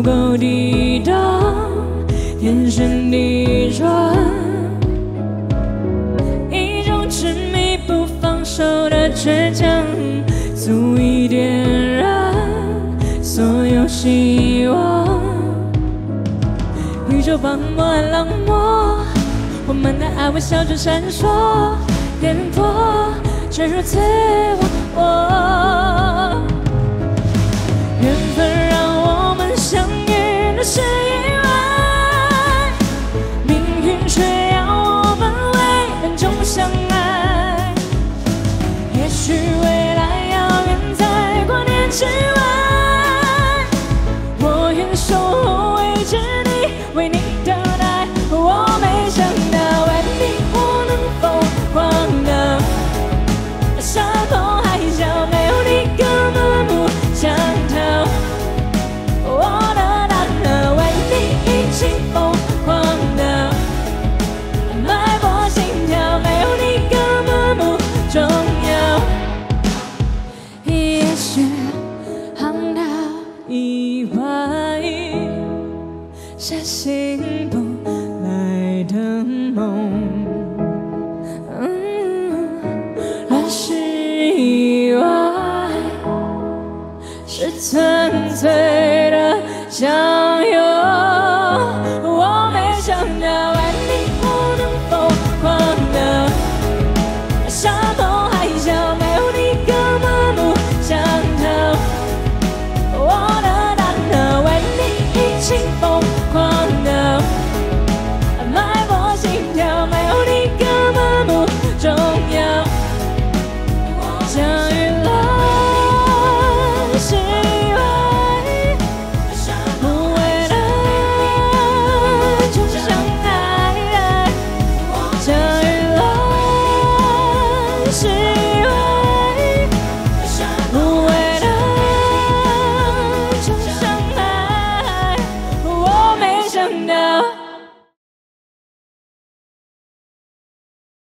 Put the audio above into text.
够抵挡天旋地转，一种执迷不放手的倔强，足以点燃所有希望。宇宙荒漠和冷漠，我们的爱微笑着闪烁，颠簸却如此忘我。缘分让我们相遇的是意外，命运却要我们为难中相爱。也许未来遥远在光年之外，我愿守候未知你，为你。